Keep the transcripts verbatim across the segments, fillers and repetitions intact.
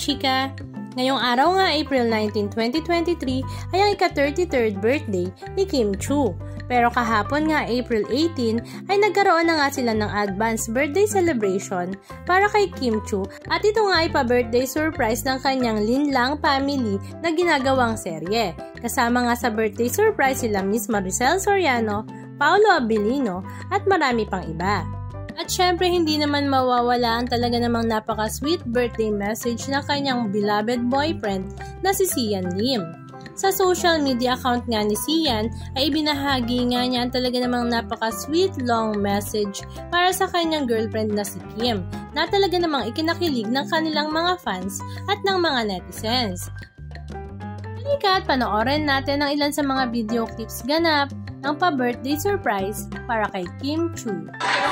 ka-Chikka! Ngayong araw nga, April nineteenth, twenty twenty-three, ay ang ika-thirty-third birthday ni Kim Chiu. Pero kahapon nga, April eighteenth, ay nagkaroon na nga sila ng advance birthday celebration para kay Kim Chiu at ito nga ay pa-birthday surprise ng kanyang Linlang family na ginagawang serye. Kasama nga sa birthday surprise sila Miss Maricel Soriano Paulo Avelino at marami pang iba. At syempre hindi naman mawawala ang talaga namang napaka-sweet birthday message na kanyang beloved boyfriend na si Sian Lim. Sa social media account nga ni Sian ay ibinahagi nga niya ang talaga namang napaka-sweet long message para sa kanyang girlfriend na si Kim na talaga namang ikinakilig ng kanilang mga fans at ng mga netizens. Halika at panoorin natin ang ilan sa mga video clips ganap ng pa-birthday surprise para kay Kim Chiu.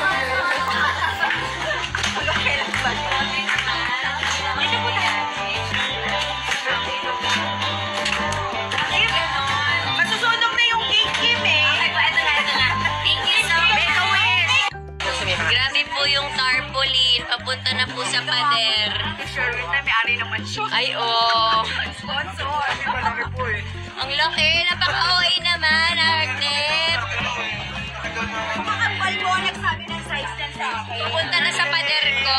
Masusunog na yung cake, Kim eh. Ito na, ito na. Thank you so much. Grabe po yung tarpaulin. Papunta na po sa pader. Sure, na may ari naman siya. Ay, oh. Sponsor. Malaki po eh. Ang laki. Napaka-O A naman, Arnett. Kumakambal mo, nagsabi ng size na sa akin. Papunta na sa pader ko.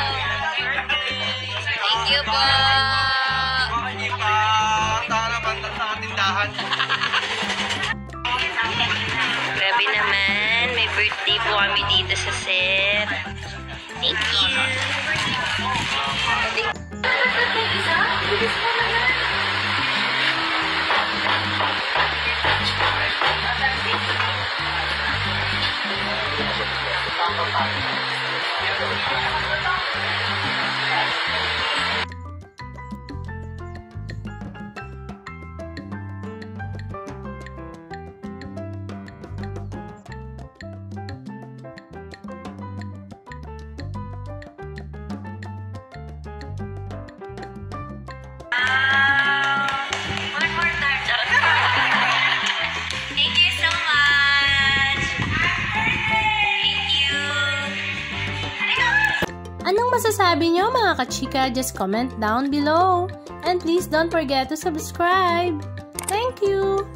Thank you po. Hindi pa tara banda sa tindahan. Grabe naman. May birthday po kami dito sa set. Thank you. Anong masasabi nyo mga ka-Chikka? Just comment down below. And please don't forget to subscribe. Thank you!